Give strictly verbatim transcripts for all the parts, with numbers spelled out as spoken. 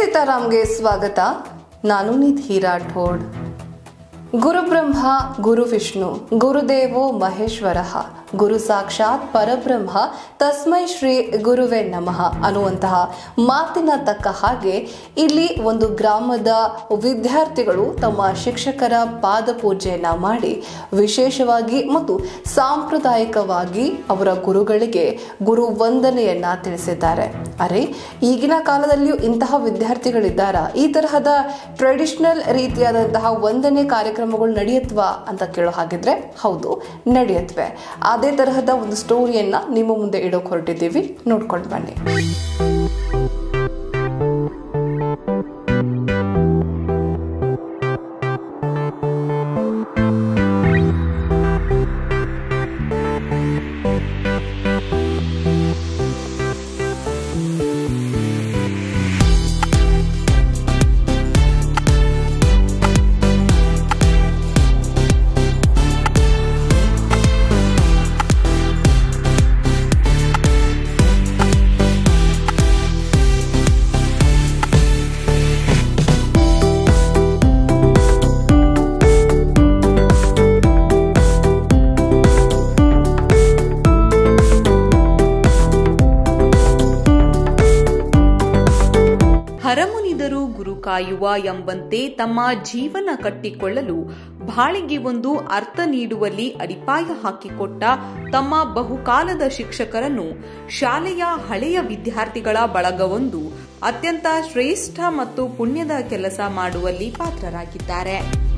ಸೀತಾರಾಮ್ಗೆ ಸ್ವಾಗತ. ನಾನು ನಿಧಿ ರಾಠೋಡ್. ಗುರುಬ್ರಹ್ಮ ಗುರು ವಿಷ್ಣು ಗುರುದೇವೋ ಮಹೇಶ್ವರ ಗುರು ಸಾಕ್ಷಾತ್ ಪರಬ್ರಹ್ಮ ತಸ್ಮೈ ಶ್ರೀ ಗುರುವೇ ನಮಃ ಅನ್ನುವಂತಹ ಮಾತಿನ ತಕ್ಕ ಹಾಗೆ ಇಲ್ಲಿ ಒಂದು ಗ್ರಾಮದ ವಿದ್ಯಾರ್ಥಿಗಳು ತಮ್ಮ ಶಿಕ್ಷಕರ ಪಾದ ಪೂಜೆಯನ್ನ ಮಾಡಿ ವಿಶೇಷವಾಗಿ ಮತ್ತು ಸಾಂಪ್ರದಾಯಿಕವಾಗಿ ಅವರ ಗುರುಗಳಿಗೆ ಗುರು ವಂದನೆಯನ್ನ ತಿಳಿಸಿದ್ದಾರೆ. ಅರೆ, ಈಗಿನ ಕಾಲದಲ್ಲಿಯೂ ಇಂತಹ ವಿದ್ಯಾರ್ಥಿಗಳಿದ್ದಾರಾ? ಈ ತರಹದ ಟ್ರೆಡಿಷನಲ್ ರೀತಿಯಾದಂತಹ ವಂದನೆ ಕಾರ್ಯಕ್ರಮಗಳು ನಡೆಯತ್ವಾ ಅಂತ ಕೇಳೋ ಹಾಗಿದ್ರೆ ಹೌದು, ನಡೆಯತ್ವೆ. ಅದೇ ತರಹದ ಒಂದು ಸ್ಟೋರಿಯನ್ನ ನಿಮ್ಮ ಮುಂದೆ ಇಡೋಕೆ ಹೊರಟಿದ್ದೀವಿ, ನೋಡ್ಕೊಂಡು ಬನ್ನಿ. ಹರಮುನಿದರು ಗುರು ಕಾಯುವ ಎಂಬಂತೆ ತಮ್ಮ ಜೀವನ ಕಟ್ಟಿಕೊಳ್ಳಲು ಬಾಳಿಗೆ ಒಂದು ಅರ್ಥ ನೀಡುವಲ್ಲಿ ಅಡಿಪಾಯ ಹಾಕಿಕೊಟ್ಟ ತಮ್ಮ ಬಹುಕಾಲದ ಶಿಕ್ಷಕರನ್ನು ಶಾಲೆಯ ಹಳೆಯ ವಿದ್ಯಾರ್ಥಿಗಳ ಬಳಗವೊಂದು ಅತ್ಯಂತ ಶ್ರೇಷ್ಠ ಮತ್ತು ಪುಣ್ಯದ ಕೆಲಸ ಮಾಡುವಲ್ಲಿ ಪಾತ್ರರಾಗಿದ್ದಾರೆ.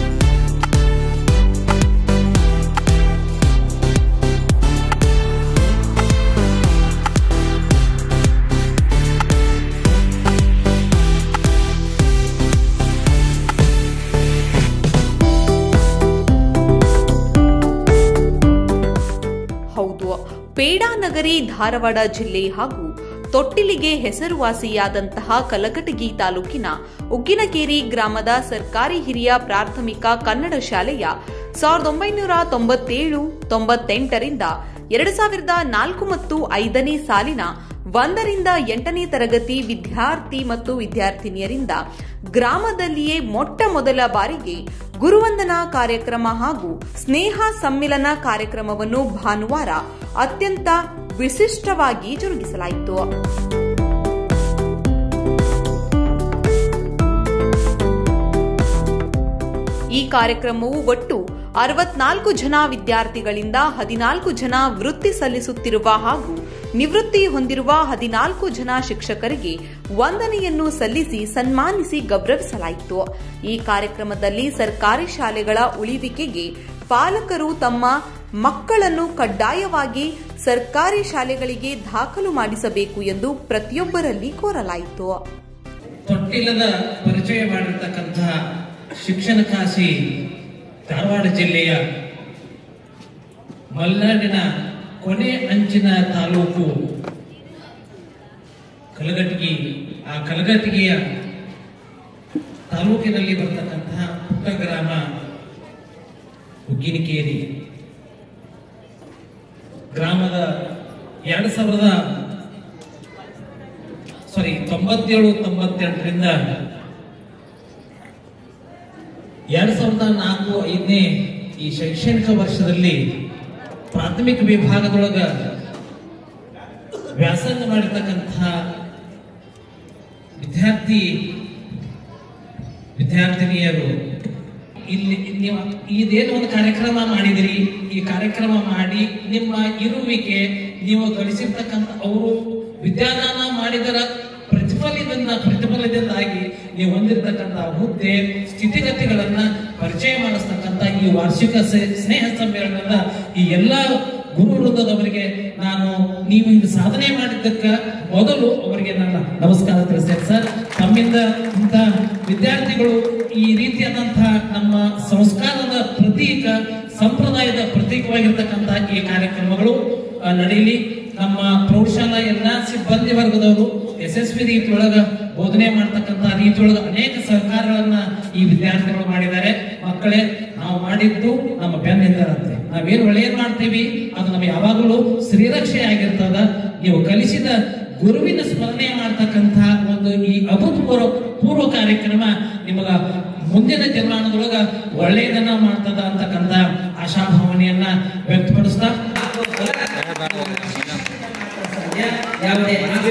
ಪೇಡಾನಗರಿ ಧಾರವಾಡ ಜಿಲ್ಲೆ ಹಾಗೂ ತೊಟ್ಟಿಲಿಗೆ ಹೆಸರುವಾಸಿಯಾದಂತಹ ಕಲಘಟಗಿ ತಾಲೂಕಿನ ಉಗ್ಗಿನಕೇರಿ ಗ್ರಾಮದ ಸರ್ಕಾರಿ ಹಿರಿಯ ಪ್ರಾಥಮಿಕ ಕನ್ನಡ ಶಾಲೆಯ ಸಾವಿರದ ಒಂಬೈನೂರ ತೊಂಬತ್ತೇಳು ತೊಂಬತ್ತೆಂಟರಿಂದ ಎರಡು ಸಾವಿರದ ನಾಲ್ಕು ಮತ್ತು ಐದನೇ ಸಾಲಿನ ಒಂದರಿಂದ ಎಂಟನೇ ತರಗತಿ ವಿದ್ಯಾರ್ಥಿ ಮತ್ತು ವಿದ್ಯಾರ್ಥಿನಿಯರಿಂದ ಗ್ರಾಮದಲ್ಲಿಯೇ ಮೊಟ್ಟ ಮೊದಲ ಬಾರಿಗೆ ಗುರುವಂದನಾ ಕಾರ್ಯಕ್ರಮ ಹಾಗೂ ಸ್ನೇಹ ಸಮ್ಮಿಲನ ಕಾರ್ಯಕ್ರಮವನ್ನು ಭಾನುವಾರ ಅತ್ಯಂತ ವಿಶಿಷ್ಟವಾಗಿ ಜರುಗಿಸಲಾಯಿತು. ಈ ಕಾರ್ಯಕ್ರಮವು ಒಟ್ಟು ಅರವತ್ನಾಲ್ಕು ಜನ ವಿದ್ಯಾರ್ಥಿಗಳಿಂದ ಹದಿನಾಲ್ಕು ಜನ ವೃತ್ತಿ ಸಲ್ಲಿಸುತ್ತಿರುವ ಹಾಗೂ ನಿವೃತ್ತಿ ಹೊಂದಿರುವ ಹದಿನಾಲ್ಕು ಜನ ಶಿಕ್ಷಕರಿಗೆ ವಂದನೆಯನ್ನು ಸಲ್ಲಿಸಿ ಸನ್ಮಾನಿಸಿ ಗೌರವಿಸಲಾಯಿತು. ಈ ಕಾರ್ಯಕ್ರಮದಲ್ಲಿ ಸರ್ಕಾರಿ ಶಾಲೆಗಳ ಉಳಿವಿಕೆಗೆ ಪಾಲಕರು ತಮ್ಮ ಮಕ್ಕಳನ್ನು ಕಡ್ಡಾಯವಾಗಿ ಸರ್ಕಾರಿ ಶಾಲೆಗಳಿಗೆ ದಾಖಲು ಮಾಡಿಸಬೇಕು ಎಂದು ಪ್ರತಿಯೊಬ್ಬರಲ್ಲಿ ಕೋರಲಾಯಿತು. ತೊಟ್ಟಿಲದ ಪರಿಚಯ ಮಾಡಿರ್ತಕ್ಕಂತಹ ಶಿಕ್ಷಣ ಕಾಶಿ ಧಾರವಾಡ ಜಿಲ್ಲೆಯ ಮಲೆನಾಡಿನ ಕೊನೆ ಅಂಚಿನ ತಾಲೂಕು ಕಲಘಟಗಿ. ಆ ಕಲಘಟಗಿಯ ತಾಲೂಕಿನಲ್ಲಿ ಬರ್ತಕ್ಕಂತಹ ಪುಟ್ಟ ಗ್ರಾಮ ಉಗ್ಗಿನಕೇರಿ ಗ್ರಾಮದ ಎರಡು ಸಾವಿರದ ಸಾರಿ ತೊಂಬತ್ತೇಳು ತೊಂಬತ್ತೆಂಟರಿಂದ ಎರಡ್ ಸಾವಿರದ ನಾಲ್ಕು ಐದನೇ ಈ ಶೈಕ್ಷಣಿಕ ವರ್ಷದಲ್ಲಿ ಪ್ರಾಥಮಿಕ ವಿಭಾಗದೊಳಗ ವ್ಯಾಸಂಗ ಮಾಡಿರ್ತಕ್ಕಂತಹ ವಿದ್ಯಾರ್ಥಿ ವಿದ್ಯಾರ್ಥಿನಿಯರು ಇಲ್ಲಿ ನೀವು ಇದೇನು ಒಂದು ಕಾರ್ಯಕ್ರಮ ಮಾಡಿದಿರಿ, ಈ ಕಾರ್ಯಕ್ರಮ ಮಾಡಿ ನಿಮ್ಮ ಇರುವಿಕೆ ನೀವು ಗಳಿಸಿರ್ತಕ್ಕಂಥ ಅವರು ವಿದ್ಯಾದಾನ ಮಾಡಿದರ ಪ್ರತಿಫಲದಿಂದ ಪ್ರತಿಫಲದಿಂದಾಗಿ ನೀವು ಹೊಂದಿರತಕ್ಕಂತಹ ಹುದ್ದೆ ಸ್ಥಿತಿಗತಿಗಳನ್ನ ಪರಿಚಯ ಮಾಡಿಸ್ತಕ್ಕಂಥ ಈ ವಾರ್ಷಿಕ ಸ್ನೇಹ ಸಮ್ಮೇಳನದ ಈ ಎಲ್ಲಾ ಗುರು ವೃಂದದವರಿಗೆ ನಾನು ನೀವು ಇಂದು ಸಾಧನೆ ಮಾಡಿದ್ದಕ್ಕ ಮೊದಲು ಅವರಿಗೆ ನನ್ನ ನಮಸ್ಕಾರ ತಿಳಿಸ್ತೇನೆ ಸರ್. ತಮ್ಮಿಂದ ಇಂಥ ವಿದ್ಯಾರ್ಥಿಗಳು ಈ ರೀತಿಯಾದಂತಹ ನಮ್ಮ ಸಂಸ್ಕಾರದ ಪ್ರತೀಕ ಸಂಪ್ರದಾಯದ ಪ್ರತೀಕವಾಗಿರ್ತಕ್ಕಂತಹ ಈ ಕಾರ್ಯಕ್ರಮಗಳು ನಡೆಯಲಿ. ನಮ್ಮ ಪ್ರೌಢಶಾಲಾ ಎಲ್ಲಾ ಸಿಬ್ಬಂದಿ ವರ್ಗದವರು ಯಶಸ್ವಿ ರೀತಿಯೊಳಗ ಬೋಧನೆ ಮಾಡ್ತಕ್ಕಂಥ ರೀತಿಯೊಳಗ ಅನೇಕ ಸಹಕಾರಗಳನ್ನ ಈ ವಿದ್ಯಾರ್ಥಿಗಳು ಮಾಡಿದ್ದಾರೆ. ಮಕ್ಕಳೇ, ನಾವು ಮಾಡಿದ್ದು ನಮ್ಮ ಬೆನ್ನಿಂದರಂತೆ. ನಾವೇನು ಒಳ್ಳೆಯದು ಮಾಡ್ತೀವಿ ಅದು ನಮಗೆ ಯಾವಾಗಲೂ ಶ್ರೀರಕ್ಷೆ ಆಗಿರ್ತದ. ನೀವು ಕಲಿಸಿದ ಗುರುವಿನ ಸ್ಮರಣೆ ಮಾಡ್ತಕ್ಕಂತಹ ಒಂದು ಅಂತಕ್ಕಂಥದ್ದು ಈ ಅಭೂತಪೂರ್ವ ಪೂರ್ವ ಕಾರ್ಯಕ್ರಮ ನಿಮಗ ಮುಂದಿನ ದಿನಮಾನದೊಳಗ ಒಳ್ಳೆಯದನ್ನ ಮಾಡ್ತದ ಅಂತಕ್ಕಂಥ ಆಶಾಭಾವನೆಯನ್ನ ವ್ಯಕ್ತಪಡಿಸ್ತಾ ಯಾವುದೇ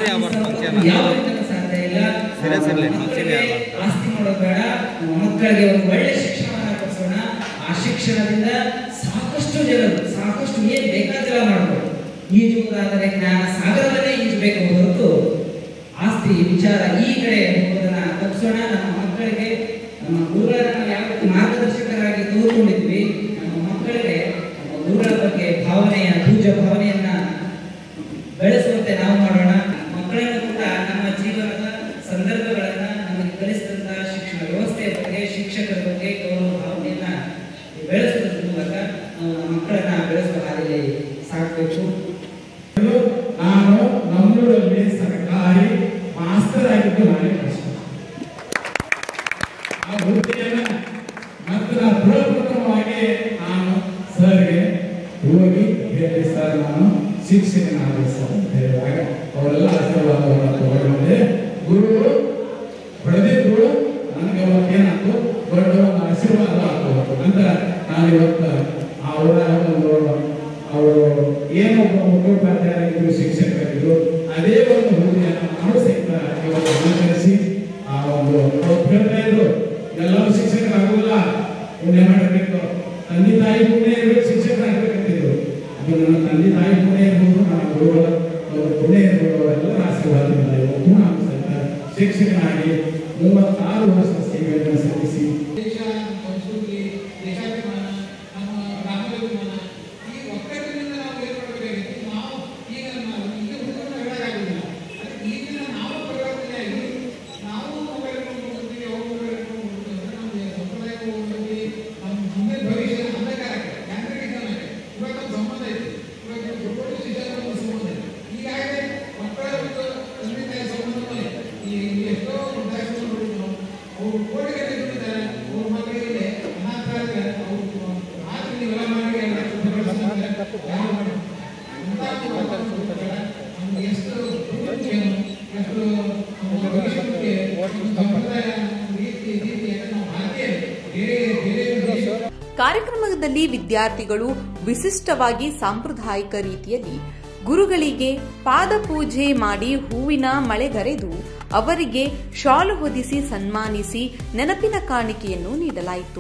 ಸಾಧ್ಯ ಇಲ್ಲ. ಆಸ್ತಿ ಮಾಡೋದು ಬೇಡ, ಮಕ್ಕಳಿಗೆ ಒಂದು ಒಳ್ಳೆ ಶಿಕ್ಷಣವನ್ನ ಕೊಡಿಸೋಣ. ಆ ಶಿಕ್ಷಣದಿಂದ ಸಾಕಷ್ಟು ಜನರು ಸಾಕಷ್ಟು ಏನ್ ಬೇಕಾದೆಲ್ಲ ಮಾಡ್ಬೋದು. ಈಜುವುದಾದರೆ ಜ್ಞಾನ ಸಾಗರವನ್ನೇ ಈಜಬೇಕು ಹೊರತು ಆಸ್ತಿ ವಿಚಾರ ಈ ಕಡೆ ಹೋಗೋದನ್ನ ತಪ್ಪಿಸೋಣ. ನಮ್ಮ ಮಕ್ಕಳಿಗೆ ನಮ್ಮ ಗುರುಗಳನ್ನ ಯಾವ ಮಾರ್ಗದರ್ಶಕರಾಗಿ ತೋರ್ಕೊಂಡಿದ್ವಿ, ನಮ್ಮ ಮಕ್ಕಳಿಗೆ ನಮ್ಮ ಗುರುಗಳ ಬಗ್ಗೆ ಭಾವನೆಯ ಪೂಜ್ಯ ಭಾವನೆಯನ್ನ ಬೆಳೆಸುವಂತೆ ನಾವು ಮಾಡೋಣ. ಮಕ್ಕಳನ್ನು ಕೂಡ ನಮ್ಮ ಜೀವನದ ಸಂದರ್ಭಗಳನ್ನ ನಮಗೆ ಕಲಿಸಿದಂತಹ ಶಿಕ್ಷಣ ವ್ಯವಸ್ಥೆಯ ಬಗ್ಗೆ, ಶಿಕ್ಷಕರ ಬಗ್ಗೆ ಗೌರವ ಭಾವನೆಯನ್ನ ಬೆಳೆಸುವುದರ ಮೂಲಕ ನಾವು ನಮ್ಮ ಮಕ್ಕಳನ್ನ ಬೆಳೆಸುವ ಹಾದಿಯಲ್ಲಿ ಸಾಕಬೇಕು. ನಾನು ನಮ್ಮೂರಲ್ಲಿ ಸರ್ಕಾರಿ ಮಾಸ್ತರ್ ಆಗಿದ್ದು ನಾನೇ ಕಷ್ಟ. ಆ ವೃತ್ತಿಯನ್ನ ಮತ್ತು ನಾನು ಪ್ರಪ್ರಥಮವಾಗಿ ನಾನು ಸರ್ಗೆ ಹೋಗಿ ಹೇಳಿ ಸರ್ ನಾನು ಶಿಕ್ಷಕನಾದ ಸರ್ ಅಂತ ಹೇಳಿದಾಗ ಅವರೆಲ್ಲ ಆಶೀರ್ವಾದವನ್ನು ತಗೊಂಡೆ. ಗುರುಗಳು ಹೊಡೆದಿದ್ರು ನನಗೆ ಅವತ್ತೇನಾಯ್ತು ದೊಡ್ಡ ಒಂದು ಆಶೀರ್ವಾದ ಆಗ್ಬೋದು ಅಂತ ನಾನು ಇವತ್ತು ಅವರ ಒಂದು ಅವರು ಏನೊಬ್ಬ ಮುಖ್ಯೋಪಾಧ್ಯಾಯರಾಗಿದ್ರು ಶಿಕ್ಷಕರಾಗಿದ್ರು ಅದೇ ಒಂದು ಹುದ್ದೆಯನ್ನು ನಾವು ಸಹಿತ ಇವತ್ತು ಅನುಸರಿಸಿ ಆ ಒಂದು ಹೇಳ್ತಾ ಇದ್ರು ಎಲ್ಲರೂ ಶಿಕ್ಷಕರಾಗುವುದಿಲ್ಲ, ಪುಣ್ಯ ಮಾಡಬೇಕು, ತಂದೆ ತಾಯಿ ಪುಣ್ಯ ಇರಬೇಕು, ಶಿಕ್ಷಕರಾಗಬೇಕಂತಿದ್ರು. ಅದು ನನ್ನ ತಂದೆ ತಾಯಿ ಪುಣ್ಯ ಇರ್ಬೋದು, ನನ್ನ ಗುರುಗಳ ಪುಣ್ಯ ಇರ್ಬೋದು, ಅವರೆಲ್ಲರ ಆಶೀರ್ವಾದದಿಂದ ಇವತ್ತು ನಾನು ಸಹಿತ ಶಿಕ್ಷಕನಾಗಿ ಮೂವತ್ತಾರು ವರ್ಷ ಸೇವೆಯನ್ನು ಸಲ್ಲಿಸಿ ದೇಶ ಸಂಸ್ಕೃತಿ ದೇಶಾಭಿಮಾನ ನಮ್ಮ ರಾಮಭಿಮಾನ ಈ ಒಕ್ಕಟ್ಟಿನಿಂದ ನಾವು ಏನು ಮಾಡಬೇಕಾಗಿತ್ತು. ನಾವು ಈಗ ಈಗ ಹುಡುಗರನ್ನ ಹೇಳೋಕ್ಕಾಗೋದಿಲ್ಲ. ಅದಕ್ಕೆ ಈಗಿನ ನಾವು ಪರಿವರ್ತನೆ ಆಗಿ ನಾವು ಮೊಬೈಲ್ ಹೋಗ್ತೀವಿ, ಅವ್ರ ಮೊಬೈಲ್ ಹೋಗ್ತೀವಿ, ನಮಗೆ ಸಂಪ್ರದಾಯಕ್ಕೆ ಹೋಗ್ತೀವಿ, ನಮ್ಮ ಮುಂದೆ ಭವಿಷ್ಯ ಅಂಧಕಾರಕ್ಕೆ ಯಾಂತ್ರಿಕೀಕರಣಕ್ಕೆ ಇವಾಗ ನಮ್ಮ ಸಂಬಂಧ ಇದೆ. ಇವಾಗ ದೊಡ್ಡ ಶಿಕ್ಷಕರ ಸಂಬಂಧ ಇದೆ. ಈಗಾಗಲೇ ಮಕ್ಕಳ ಮತ್ತು ತಂದೆ ತಾಯಿ ಸಂಬಂಧದಲ್ಲಿ ಈ ಎಷ್ಟೋ ಉದಾಹರಣೆ ನೋಡಿದ್ರು. ಅವರು ಕೋಟಿಗಟ್ಟಲೆ ದುಡಿತಾರೆ, ಅವ್ರ ಮಕ್ಕಳಿಗೆ ಅನಾಥರಾದ್ರೆ ಅವರು ರಾತ್ರಿ ನೀವೆಲ್ಲ ಮಾಡಿ ಎಲ್ಲ ಯಾರು ಮಾಡಿ ನಮ್ಗೆ ಎಷ್ಟು ಎಷ್ಟು ಭವಿಷ್ಯಕ್ಕೆ ಸಂಪ್ರದಾಯ ರೀತಿ ರೀತಿಯನ್ನು ನಾವು ಹಾಕಿ ಬೇರೆ ಬೇರೆ ಕಾರ್ಯಕ್ರಮದಲ್ಲಿ ವಿದ್ಯಾರ್ಥಿಗಳು ವಿಶಿಷ್ಟವಾಗಿ ಸಾಂಪ್ರದಾಯಿಕ ರೀತಿಯಲ್ಲಿ ಗುರುಗಳಿಗೆ ಪಾದಪೂಜೆ ಮಾಡಿ ಹೂವಿನ ಮಳೆಗರೆದು ಅವರಿಗೆ ಶಾಲು ಹೊದಿಸಿ ಸನ್ಮಾನಿಸಿ ನೆನಪಿನ ಕಾಣಿಕೆಯನ್ನು ನೀಡಲಾಯಿತು.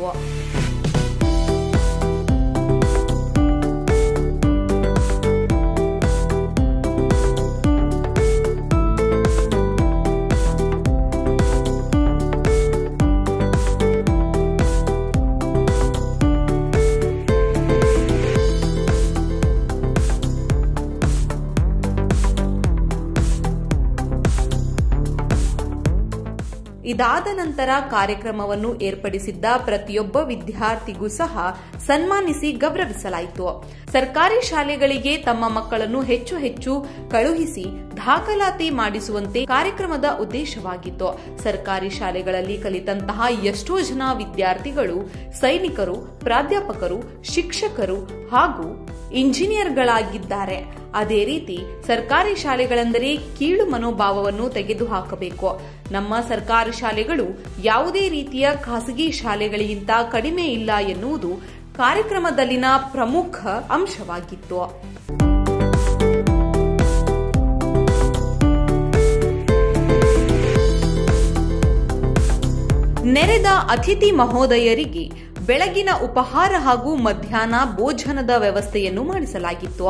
ಇದಾದ ನಂತರ ಕಾರ್ಯಕ್ರಮವನ್ನು ಏರ್ಪಡಿಸಿದ್ದ ಪ್ರತಿಯೊಬ್ಬ ವಿದ್ಯಾರ್ಥಿಗೂ ಸಹ ಸನ್ಮಾನಿಸಿ ಗೌರವಿಸಲಾಯಿತು. ಸರ್ಕಾರಿ ಶಾಲೆಗಳಿಗೆ ತಮ್ಮ ಮಕ್ಕಳನ್ನು ಹೆಚ್ಚು ಹೆಚ್ಚು ಕಳುಹಿಸಿ ದಾಖಲಾತಿ ಮಾಡಿಸುವಂತೆ ಕಾರ್ಯಕ್ರಮದ ಉದ್ದೇಶವಾಗಿತ್ತು. ಸರ್ಕಾರಿ ಶಾಲೆಗಳಲ್ಲಿ ಕಲಿತಂತಹ ಎಷ್ಟೋ ಜನ ವಿದ್ಯಾರ್ಥಿಗಳು ಸೈನಿಕರು, ಪ್ರಾಧ್ಯಾಪಕರು, ಶಿಕ್ಷಕರು ಹಾಗೂ ಇಂಜಿನಿಯರ್ಗಳಾಗಿದ್ದಾರೆ. ಅದೇ ರೀತಿ ಸರ್ಕಾರಿ ಶಾಲೆಗಳೆಂದರೆ ಕೀಳು ಮನೋಭಾವವನ್ನು ತೆಗೆದುಹಾಕಬೇಕು. ನಮ್ಮ ಸರ್ಕಾರಿ ಶಾಲೆಗಳು ಯಾವುದೇ ರೀತಿಯ ಖಾಸಗಿ ಶಾಲೆಗಳಿಗಿಂತ ಕಡಿಮೆ ಇಲ್ಲ ಎನ್ನುವುದು ಕಾರ್ಯಕ್ರಮದಲ್ಲಿನ ಪ್ರಮುಖ ಅಂಶವಾಗಿತ್ತು. ನೆರೆದ ಅತಿಥಿ ಮಹೋದಯರಿಗೆ ಬೆಳಗಿನ ಉಪಹಾರ ಹಾಗೂ ಮಧ್ಯಾಹ್ನ ಭೋಜನದ ವ್ಯವಸ್ಥೆಯನ್ನು ಮಾಡಿಸಲಾಗಿತ್ತು.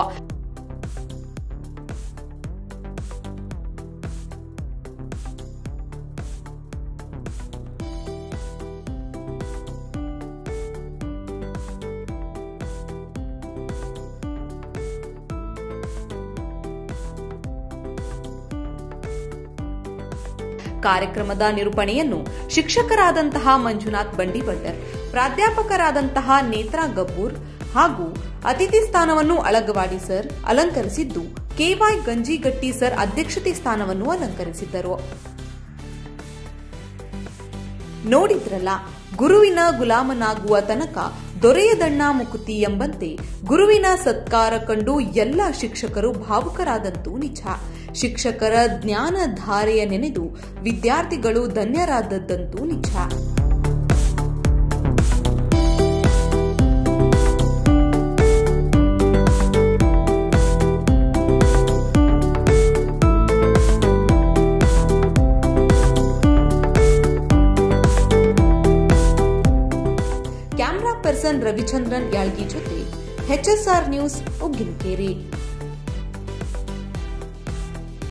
ಕಾರ್ಯಕ್ರಮದ ನಿರೂಪಣೆಯನ್ನು ಶಿಕ್ಷಕರಾದಂತಹ ಮಂಜುನಾಥ್ ಬಂಡಿವಡ್ಡರ್, ಪ್ರಾಧ್ಯಾಪಕರಾದಂತಹ ನೇತ್ರಾ ಗಬ್ಬೂರ್ ಹಾಗೂ ಅತಿಥಿ ಸ್ಥಾನವನ್ನು ಅಳಗವಾಡಿ ಸರ್ ಅಲಂಕರಿಸಿದ್ದು, ಕೆವೈ ಗಂಜಿಗಟ್ಟಿ ಸರ್ ಅಧ್ಯಕ್ಷತೆ ಸ್ಥಾನವನ್ನು ಅಲಂಕರಿಸಿದ್ದರು. ನೋಡಿದ್ರಲ್ಲ, ಗುರುವಿನ ಗುಲಾಮನಾಗುವ ತನಕ ದೊರೆಯದಣ್ಣ ಮುಕುತಿ ಎಂಬಂತೆ ಗುರುವಿನ ಸತ್ಕಾರ ಕಂಡು ಎಲ್ಲ ಶಿಕ್ಷಕರು ಭಾವುಕರಾದಂತೂ ನಿಜ. ಶಿಕ್ಷಕರ ಜ್ಞಾನಧಾರೆಯ ನೆನೆದು ವಿದ್ಯಾರ್ಥಿಗಳು ಧನ್ಯರಾದದ್ದಂತೂ ನಿಜ. ಕ್ಯಾಮರಾ ಪರ್ಸನ್ ರವಿಚಂದ್ರನ್ ಯಾಳ್ಗಿ ಜೊತೆ H S R news Ugginakeri.